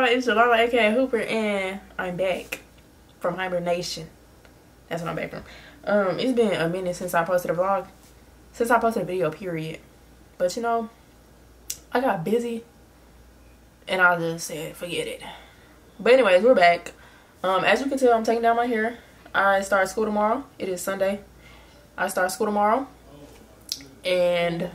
y'all, it's Jalala aka Hooper, and I'm back from hibernation. That's what I'm back from. It's been a minute since I posted a vlog, since I posted a video, period. But you know, I got busy and I just said forget it. But anyways, we're back. As you can tell, I'm taking down my hair. I start school tomorrow. It is Sunday. I start school tomorrow, and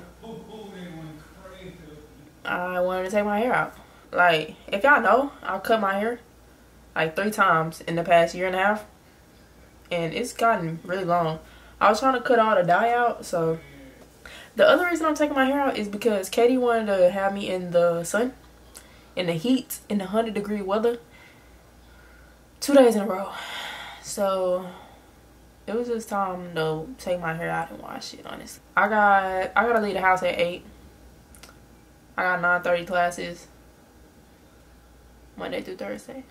I wanted to take my hair out. Like, if y'all know, I cut my hair like 3 times in the past year and a half, and it's gotten really long. I was trying to cut all the dye out. So the other reason I'm taking my hair out is because Katie wanted to have me in the sun, in the heat, in the 100-degree weather 2 days in a row. So it was just time to take my hair out and wash it, honestly. I gotta leave the house at 8. I got 9:30 classes Monday through Thursday.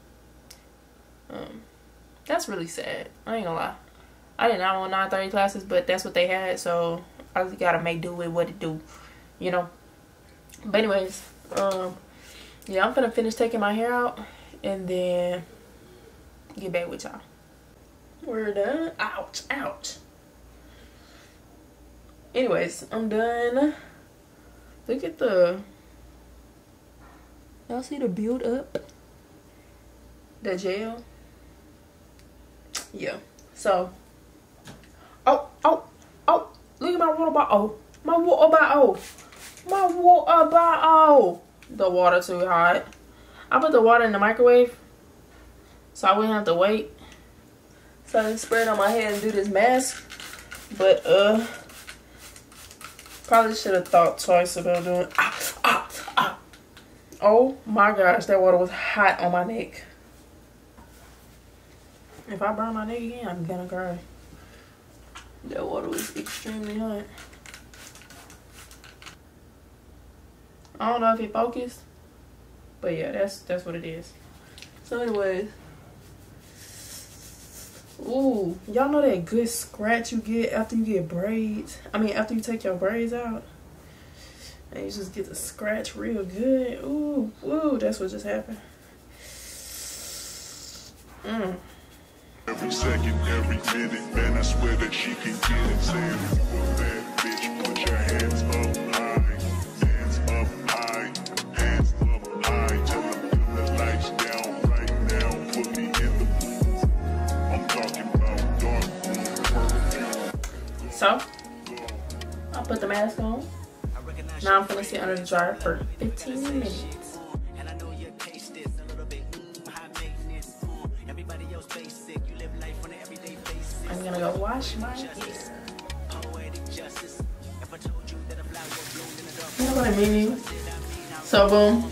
That's really sad. I ain't gonna lie. I did not want 9:30 classes, but that's what they had, so I just gotta make do with what it do, you know. But anyways, yeah, I'm gonna finish taking my hair out and then get back with y'all. We're done. Ouch, ouch. Anyways, I'm done. Look at the, y'all see the build up? The gel? Yeah. So, oh, look at my water bottle. My water bottle. My water bottle. The water too hot. I put the water in the microwave so I wouldn't have to wait. So I can spray it on my head and do this mask. But probably should have thought twice about doing it. Oh my gosh, that water was hot on my neck. If I burn my neck again, I'm gonna cry. That water was extremely hot. I don't know if it focused, but yeah, that's what it is. So anyways, ooh, y'all know that good scratch you get after you get braids? I mean, after you take your braids out, and you just get the scratch real good. Ooh, ooh, that's what just happened. Every second, every minute, man, I swear that she can get it. Saying, bad bitch, put your hands up high, hands up high, hands up high. Tell them dim the lights down right now, put me in the booth. I'm talking about dark room perfume. So, I'll put the mask on. Now I'm gonna sit under the dryer for 15 minutes. I'm gonna go wash my face. You know what I mean? So boom.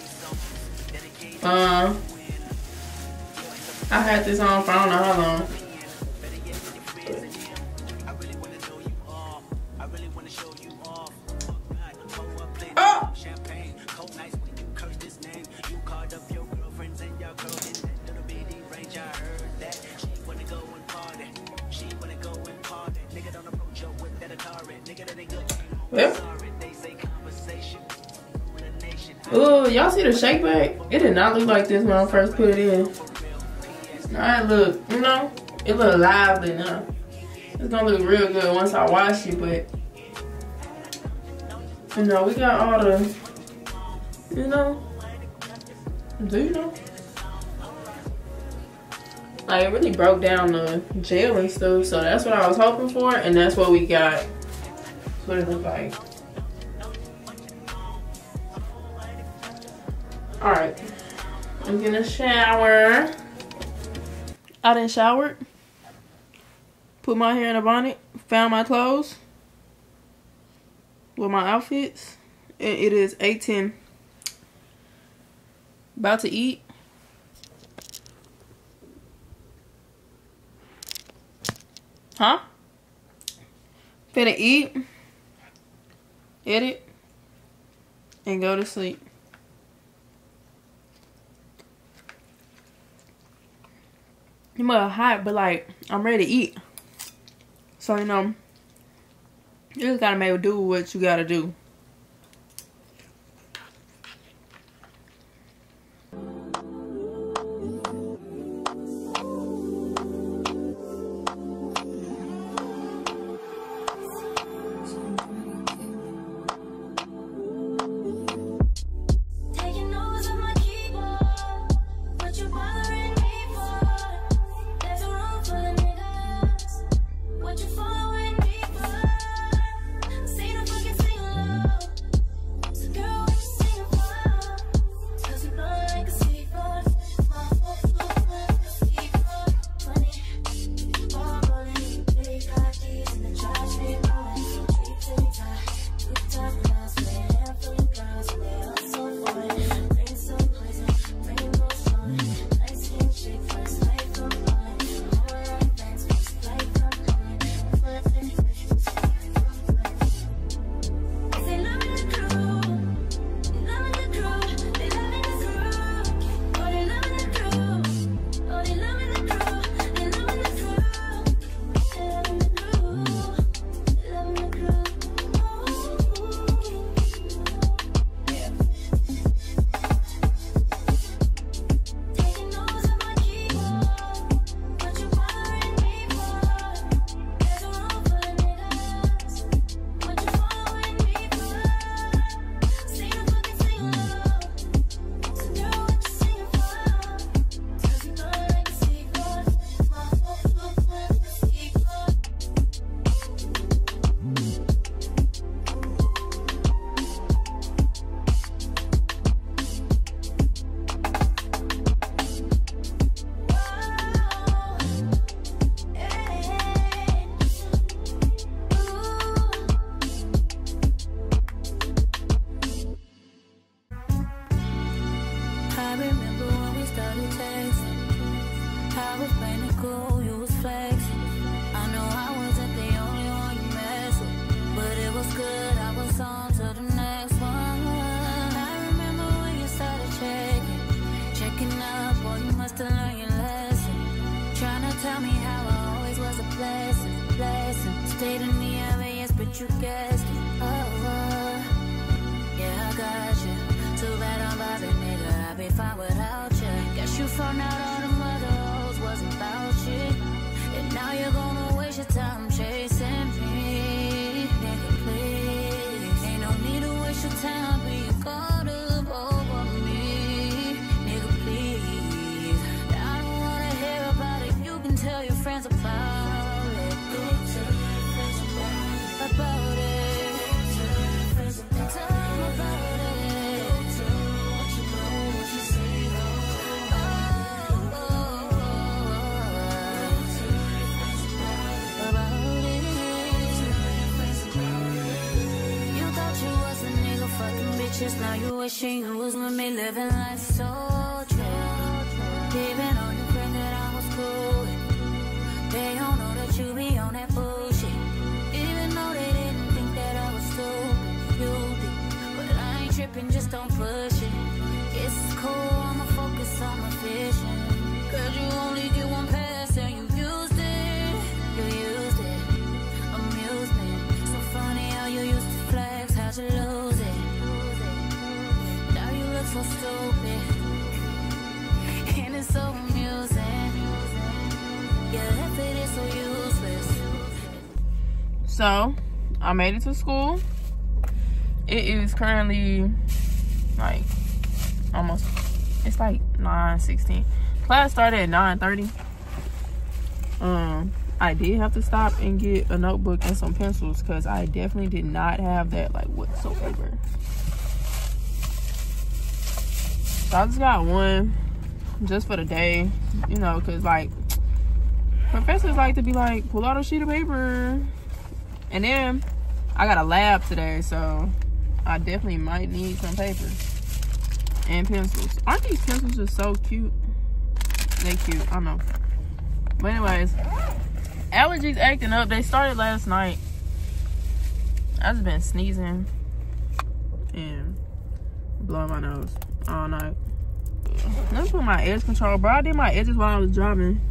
I had this on for I don't know how long. Oh! Well. Oh, y'all see the shake bag? It did not look like this when I first put it in. Now it look, you know, it look lively now. It's gonna look real good once I wash it, but you know, we got all the, you know, do you know? Like, it really broke down the gel and stuff, so that's what I was hoping for, and that's what we got. That's what it looked like. Alright, I'm gonna shower. I done showered, put my hair in a bonnet, found my clothes with my outfits, and it is 8:10. About to eat. Huh? Finna eat, edit, and go to sleep. It might hot, but like, I'm ready to eat. So, you know, you just gotta make do what you gotta do. texting. I was playing it cool, you was flexing. I know I wasn't the only one you messed with, but it was good, I was on to the next one. I remember when you started checking up, boy, you must have learned your lesson. Trying to tell me how I always was a blessing. Stayed in the obvious, but you guessed it. Yeah, I got you. Too bad I'm vibing, nigga, I'd be fine without you. Guess you found out all them other hoes wasn't about you, and now you're gonna waste your time chasing me. Nigga, please, ain't no need to waste your time being caught up over me. Nigga, please, I don't wanna hear about it. You can tell your friends about it. Go tell your friends about it. Tell them about it. Tell them what you know, what you say. You thought you was a nigga fucking bitches, now you wishing you was with me, living life so true. Even on your friend that I was cool with, they don't know that you be on that bullshit. Even though they didn't think that I was stupid, you did. But I ain't tripping, just don't push it. It's cool, I'ma focus on my vision. Cause you only get one pass and you used it. You used it, amusement. So funny how you used to flex, how'd you lose it? Now you look so stupid, and it's so amusing. Your effort is so useless. So I made it to school. It is currently like almost, it's like 9:16. Class started at 9:30. I did have to stop and get a notebook and some pencils because I definitely did not have that like whatsoever. So I just got one just for the day, you know, because like professors like to be like, pull out a sheet of paper. And then I got a lab today, so I definitely might need some paper and pencils. Aren't these pencils just so cute? They cute, I know. But anyways, allergies acting up. They started last night. I've just been sneezing and blowing my nose all night. Let me put my edge control, bro. I did my edges while I was driving.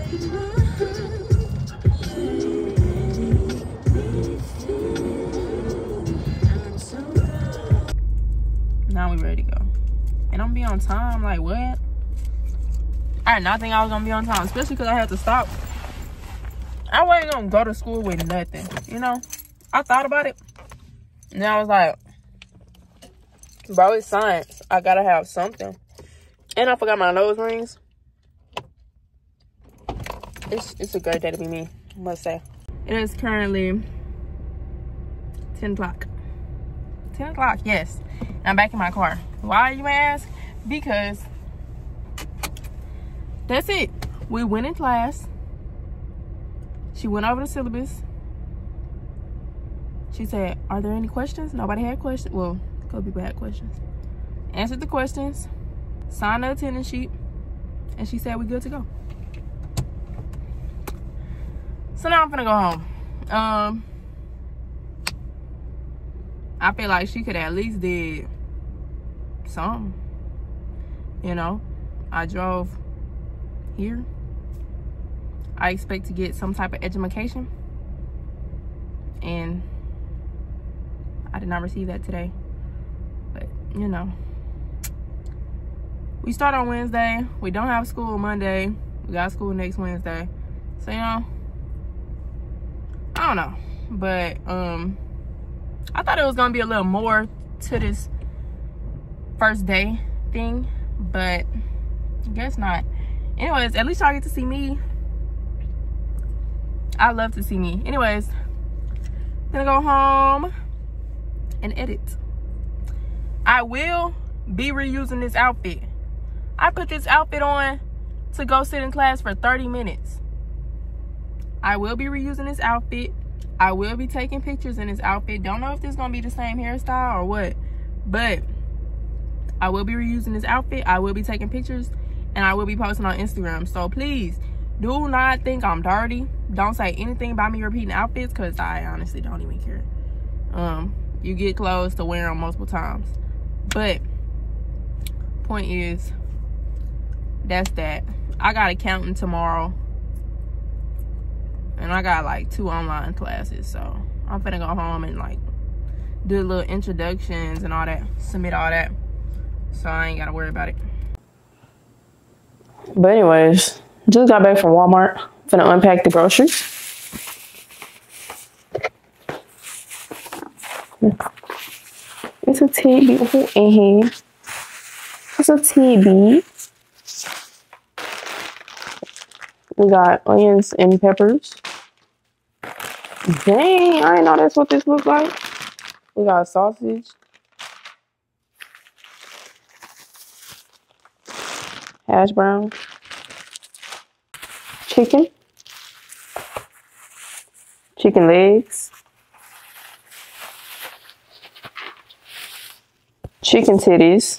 Now we ready to go. And I'm gonna be on time, like what? I did not think I was gonna be on time, especially because I had to stop. I wasn't gonna go to school with nothing, you know? I thought about it. And then I was like, bro, it's science. I gotta have something. And I forgot my nose rings. It's a great day to be me, I must say. It is currently 10 o'clock. 10 o'clock, yes. I'm back in my car. Why, you may ask? Because that's it. We went in class. She went over the syllabus. She said, are there any questions? Nobody had questions. Well, a couple people had questions. Answered the questions. Signed the attendance sheet. And she said, we good to go. So now I'm gonna go home. I feel like she could at least did something. You know, I drove here. I expect to get some type of education, and I did not receive that today. But you know, we start on Wednesday. We don't have school Monday. We got school next Wednesday. So you know, I don't know, but I thought it was gonna be a little more to this first day thing, but I guess not. Anyways, at least y'all get to see me. I love to see me. Anyways, gonna go home and edit. I will be reusing this outfit. I put this outfit on to go sit in class for 30 minutes. I will be reusing this outfit. I will be taking pictures in this outfit. Don't know if this is gonna be the same hairstyle or what, but I will be reusing this outfit. I will be taking pictures, and I will be posting on Instagram. So please do not think I'm dirty. Don't say anything about me repeating outfits, because I honestly don't even care. You get clothes to wear them multiple times. But point is, that's that. I got accounting tomorrow, and I got like 2 online classes, so I'm finna go home and like do little introductions and all that, submit all that, so I ain't gotta worry about it. But anyways, just got back from Walmart. Finna unpack the groceries. It's a tea in here. It's a tea. We got onions and peppers. Dang, I didn't know that's what this looked like. We got sausage. Hash brown. Chicken. Chicken legs. Chicken titties.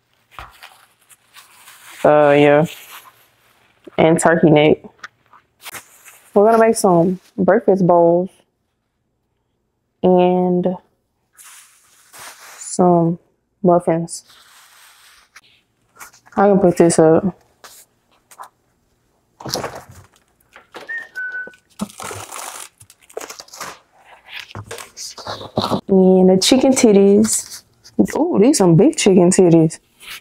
Yeah. And turkey neck. We're gonna make some breakfast bowls and some muffins. I can put this up. And the chicken titties. Oh, these some big chicken titties.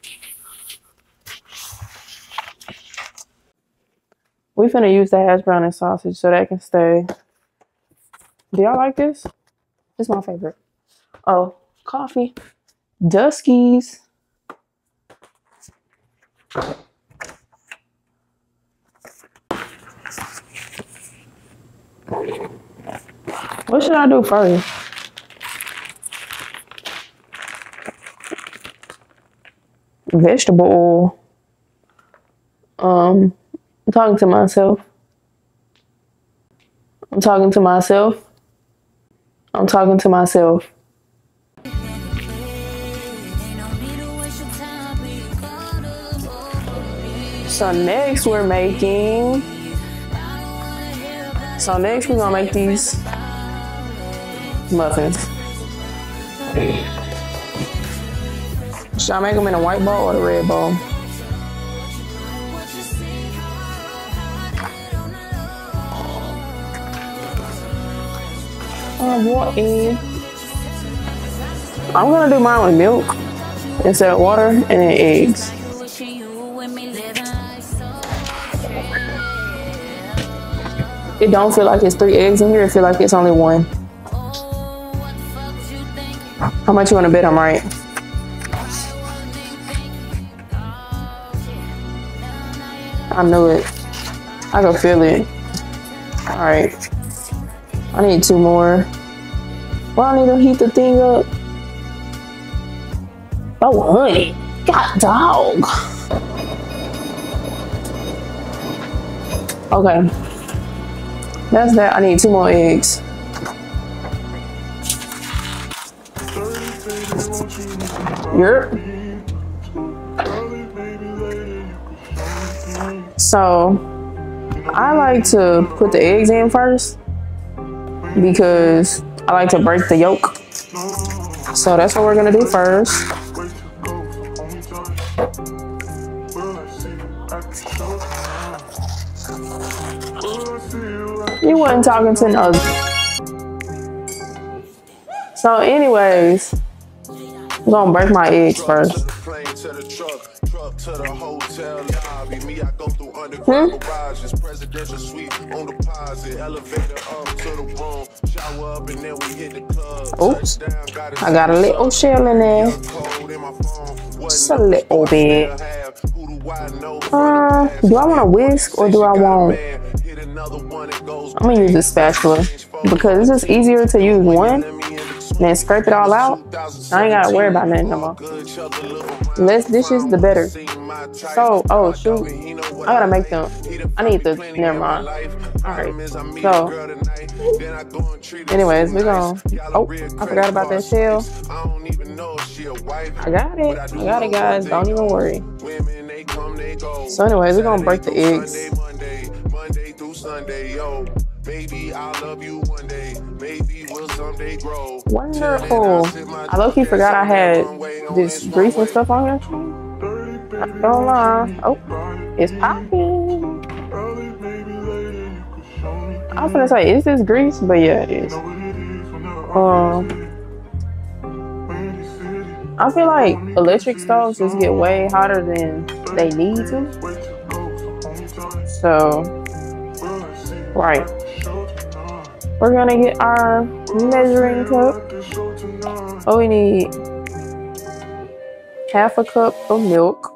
We finna use the hash brown and sausage so that can stay. Do y'all like this? This is my favorite. Oh, coffee. Duskies. What should I do first? Vegetable oil. I'm talking to myself. I'm talking to myself. I'm talking to myself. So next we're making. So next we're gonna make these muffins. Should I make them in a white bowl or the red bowl? I'm gonna do mine with milk instead of water and then eggs. It don't feel like it's 3 eggs in here. It feel like it's only 1. How much you wanna bet I'm right? I knew it. I can feel it. All right. I need 2 more. Well, I need to heat the thing up. Oh, honey. God, dog. Okay. That's that. I need 2 more eggs. Yep. So, I like to put the eggs in first because I like to break the yolk. So that's what we're gonna do first. You wasn't talking to no. So anyways, I'm gonna break my eggs first. Oops, I got a little shell in there. Just a little bit. Do I want a whisk or do I want? I'm gonna use a spatula because it's just easier to use one and then scrape it all out. I ain't gotta worry about nothing no more. Less dishes, the better. So, oh shoot, I gotta make them. I need the, never mind. Alright, so, anyways, we're gonna, oh, I forgot about that shell. I got it guys, don't even worry. So anyways, we're gonna break the eggs. Monday through Sunday, yo. Maybe I'll love you one day. Maybe we'll someday grow. Wonderful. I low-key forgot I had this grease and stuff on here. Not gonna lie. Oh, it's popping. I was gonna say, is this grease? But yeah, it is. I feel like electric stoves just get way hotter than they need to. So, right. We're gonna get our measuring cup. Oh, we need half a cup of milk.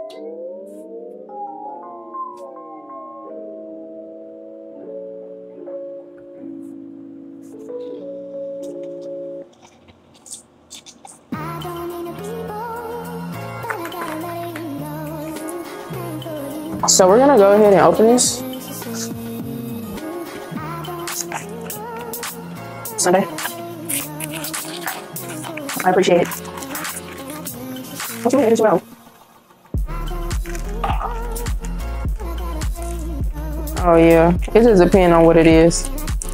So we're gonna go ahead and open this. Sunday. I appreciate it. What's your name as well? Oh yeah, it just depends on what it is.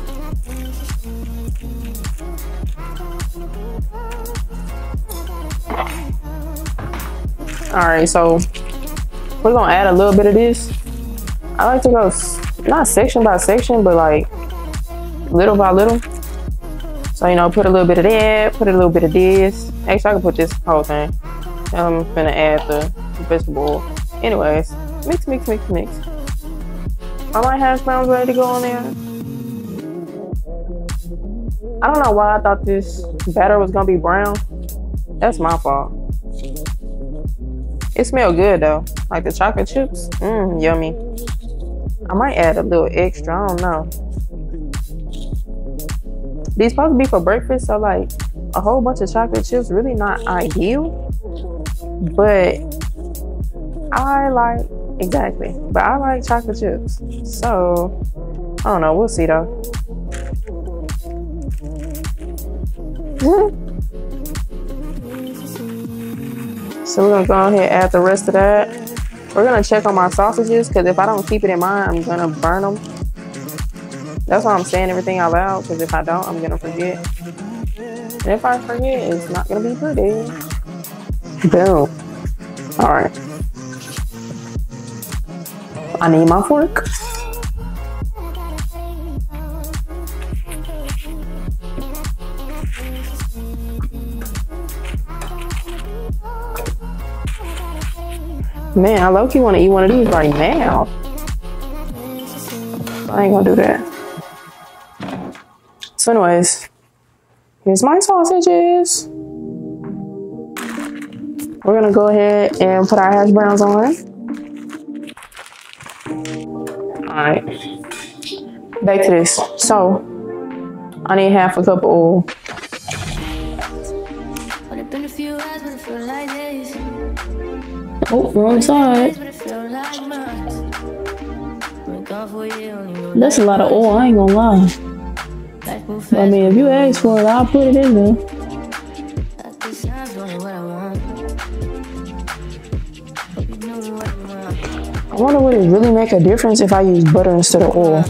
Alright, so we're gonna add a little bit of this. I like to go not section by section, but like little by little. So, you know, put a little bit of that, put a little bit of this. Actually, I can put this whole thing. I'm gonna add the vegetable oil. Anyways, mix, mix, mix, mix. All my hash browns ready to go on there. I don't know why I thought this batter was gonna be brown. That's my fault. It smells good though. Like the chocolate chips. Yummy. I might add a little extra, I don't know. These supposed to be for breakfast, so like a whole bunch of chocolate chips really not ideal. But I like chocolate chips. So I don't know, we'll see though. So we're gonna go ahead and add the rest of that. We're gonna check on my sausages because if I don't keep it in mind, I'm gonna burn them. That's why I'm saying everything out loud, because if I don't, I'm gonna forget. And if I forget, it's not gonna be pretty. Boom. All right. I need my fork. Man, I low-key want to eat one of these right now. I ain't gonna do that. So anyways, here's my sausages. We're gonna go ahead and put our hash browns on. All right, back to this. So I need half a cup of oil. Oh, wrong side. That's a lot of oil, I ain't gonna lie. I mean, if you ask for it, I'll put it in there. I wonder would it really make a difference if I use butter instead of oil.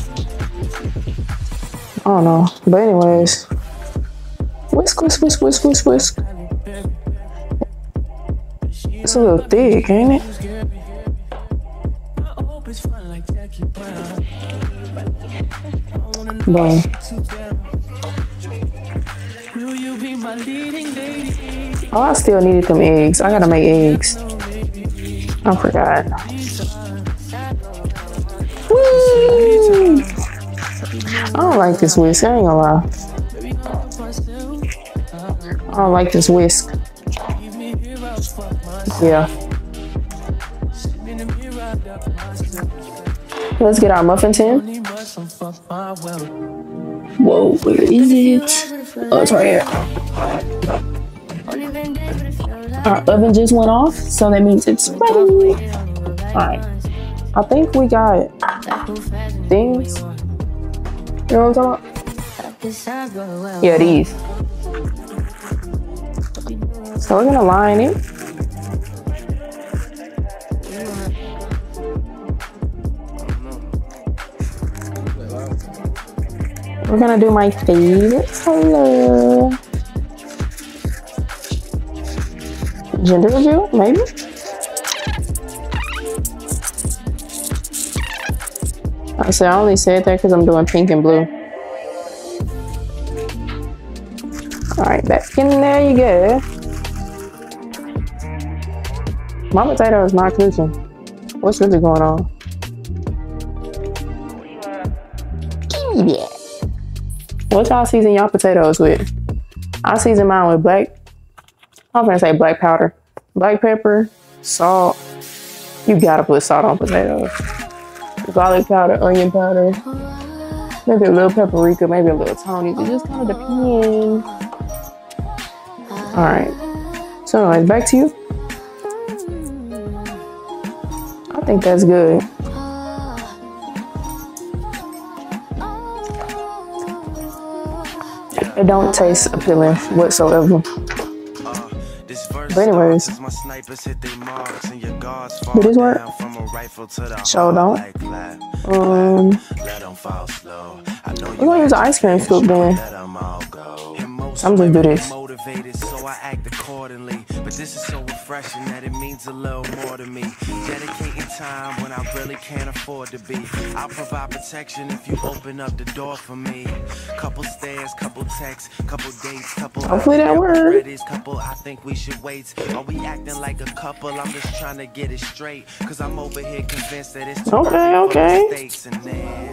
I don't know. But anyways. Whisk, whisk, whisk, whisk, whisk, whisk. It's a little thick, ain't it? Boom. Oh, I still needed them eggs. I gotta make eggs. I forgot. Woo! I don't like this whisk. I ain't gonna lie. I don't like this whisk. Yeah. Let's get our muffin tin. Whoa, where is it? Oh, it's right here. Our oven just went off, so that means it's ready. Alright. I think we got things. You know what I'm talking about? Yeah, these. So we're gonna line it. We're gonna do my favorite color. Gender reveal, maybe? I only said that because I'm doing pink and blue. Alright, back in there you go. My potato is not cooking. What's really going on? Yeah. What y'all season y'all potatoes with? I season mine with I'm gonna say black powder, black pepper, salt. You gotta put salt on potatoes. Garlic powder, onion powder, maybe a little paprika, maybe a little Tony. It just kind of depends. All right. So anyways, back to you. I think that's good. It don't taste appealing whatsoever. But anyways, did this work? Sure don't. We're gonna use an ice cream scoop then. I'm just do this. So I act accordingly, but this is so refreshing that it means a little more to me. Dedicating time when I really can't afford to be. I'll provide protection if you open up the door for me. Couple stairs, couple texts, couple dates, couple. Hopefully that works. Couple, I think we should wait. Are we acting like a couple? I'm just trying to get it straight, cause I'm over here convinced that it's too okay. Mistakes and then.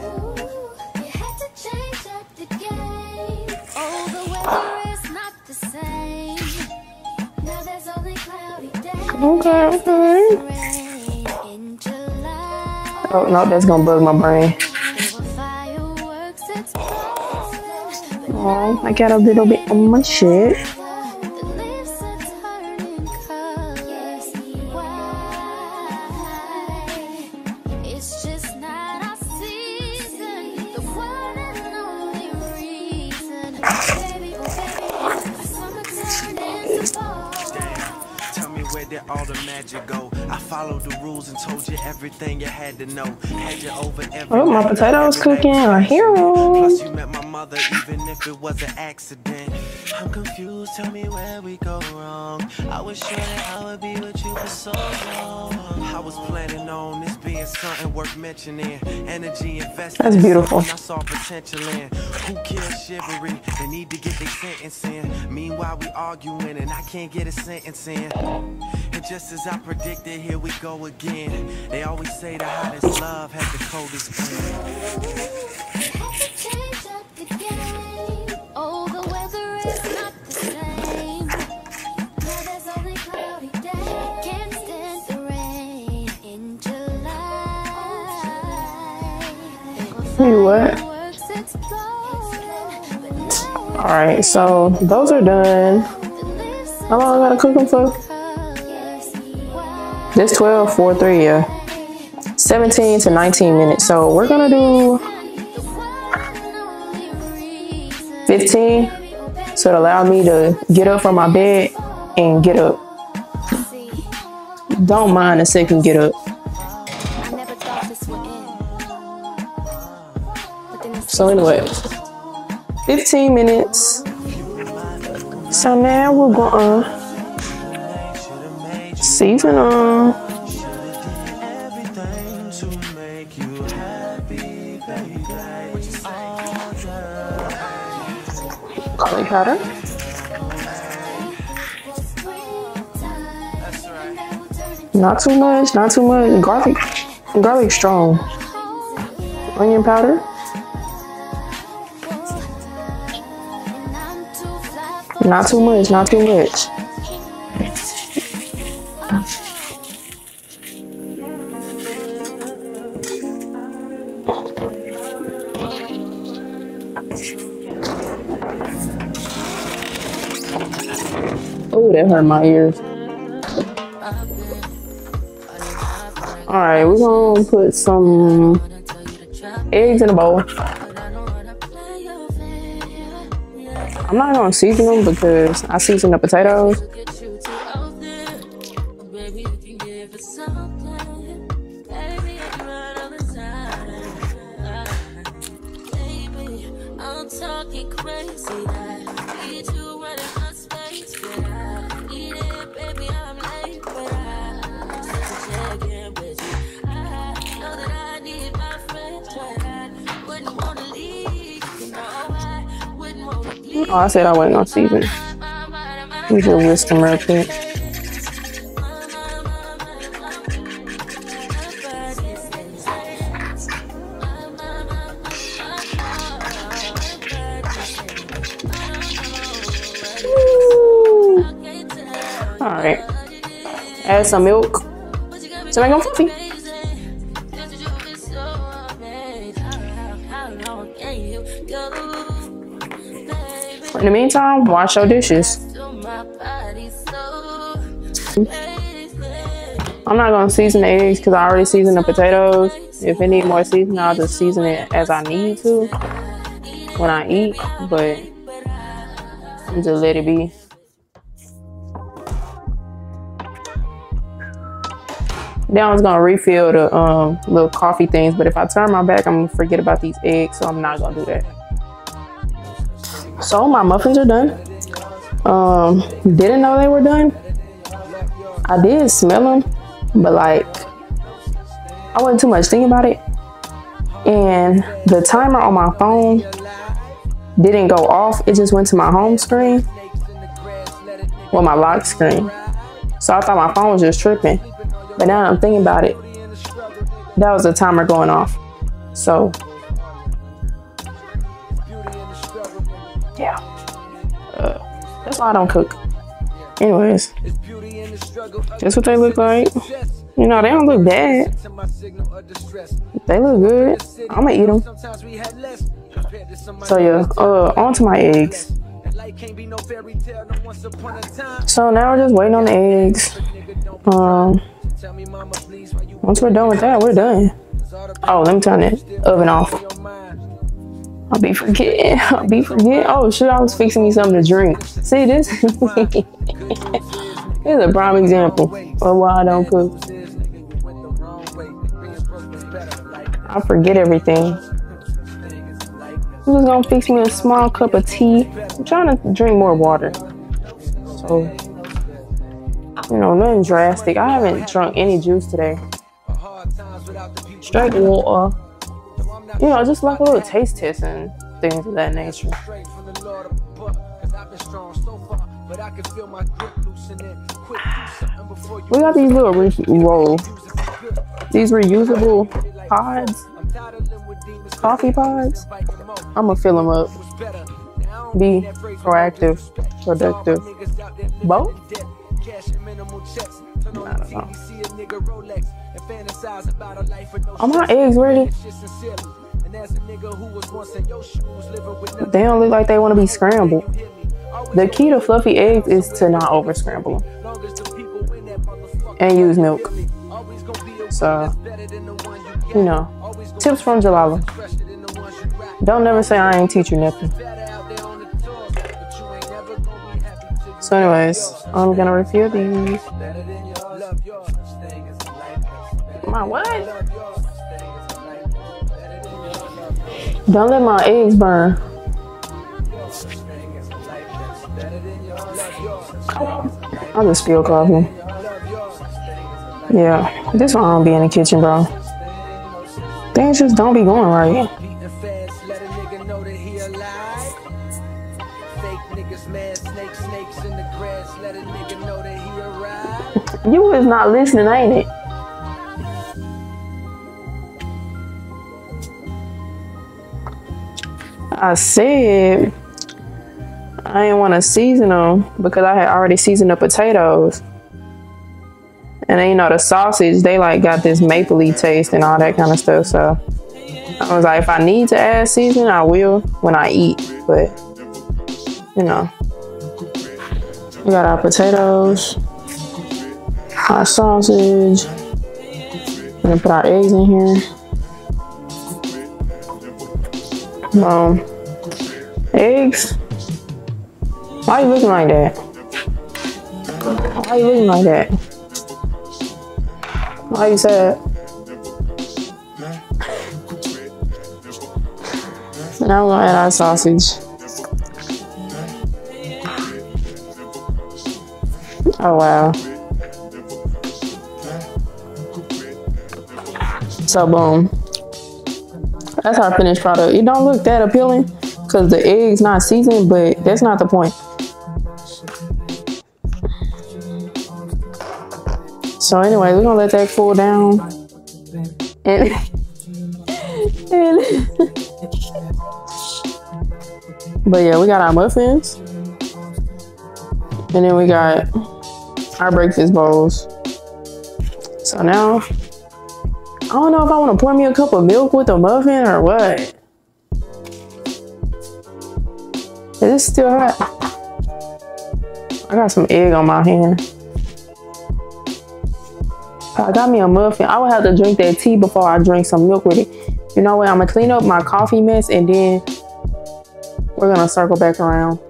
Okay. Oh no, that's gonna bug my brain. Oh, I got a little bit on my shit. All the magic go. I followed the rules and told you everything you had to know. Had you over every. Oh, my potatoes cooking. I hear them. Plus you met my mother, even if it was an accident. I'm confused. Tell me where we go wrong. I was sure that I would be with you for so long. I was planning on this being something worth mentioning. Energy invested. That's beautiful. I saw potential in. Who kills chivalry? They need to get their sentence in. Meanwhile we arguing and I can't get a sentence in. And just as I predicted, here we go again. They always say the hottest love has the coldest pain. Oh, the weather is not the same. Now there's only cloudy days. Can't stand the rain in July. You what? Alright, so those are done. How long I gotta cook them for? This 12, 4, 3, yeah. 17 to 19 minutes. So we're gonna do 15. So it allowed me to get up from my bed and get up. Don't mind a second get up. So anyway, 15 minutes. So now we're gonna season on. Garlic powder. Not too much, not too much. Garlic strong. Onion powder. Not too much, not too much. Oh, that hurt my ears. All right, we're gonna put some eggs in a bowl. I'm not gonna season them because I season the potatoes. See that? Need you running my space, but I need it, baby. I'm late, but I just check in with you. I know that I need my friends, but I wouldn't wanna leave. You know I wouldn't wanna leave. Oh, I said I wasn't gonna season. We just whisk them real quick. Alright. Add some milk to make them fluffy. In the meantime, wash your dishes. I'm not gonna season the eggs because I already seasoned the potatoes. If it need more seasoning, I'll just season it as I need to when I eat, but I'm just let it be. Then I was gonna refill the little coffee things, but if I turn my back, I'm gonna forget about these eggs, so I'm not gonna do that. So my muffins are done. Didn't know they were done. I did smell them, but like I wasn't too much thinking about it. And the timer on my phone didn't go off. It just went to my home screen, well, my lock screen. So I thought my phone was just tripping. But now that I'm thinking about it, that was the timer going off. So yeah, that's why I don't cook. Anyways, that's what they look like. You know, they don't look bad. They look good. I'm gonna eat them. So yeah, on to my eggs. So now we're just waiting on the eggs. Once we're done with that, we're done. Oh, let me turn the oven off. I'll be forgetting. Oh shit, I was fixing me something to drink. See this? Here's a prime example of why I don't cook. I forget everything. I'm just gonna fix me a small cup of tea. I'm trying to drink more water. So, you know, nothing drastic. I haven't drunk any juice today. Straight water. You know, just like a little taste test and things of that nature. We got these little these reusable pods, coffee pods. I'm gonna fill them up. Be proactive, productive. Both? I don't know. Are my eggs ready? They don't look like they want to be scrambled. The key to fluffy eggs is to not over scramble them and use milk. So, you know, tips from Jalala. Don't never say I ain't teach you nothing. So anyways, I'm gonna refill these. My what? Don't let my eggs burn. I'll just spill coffee. Yeah, this one don't be in the kitchen, bro. Things just don't be going right. You is not listening, ain't it? I said I didn't want to season them because I had already seasoned the potatoes. And then, you know, the sausage, they like got this mapley taste and all that kind of stuff. So I was like, if I need to add seasoning, I will when I eat. But, you know, we got our potatoes, our sausage. We're gonna put our eggs in here. Eggs. Why are you looking like that? Why are you looking like that? Why you sad? So now we're gonna add our sausage. Oh wow. So boom. That's our finished product. It don't look that appealing because the egg's not seasoned, but that's not the point. So anyway, we're gonna let that cool down. And but yeah, we got our muffins. And then we got our breakfast bowls. So now, I don't know if I want to pour me a cup of milk with a muffin or what. Is this still hot? I got some egg on my hand. I got me a muffin. I would have to drink that tea before I drink some milk with it. You know what? I'm going to clean up my coffee mess and then we're going to circle back around.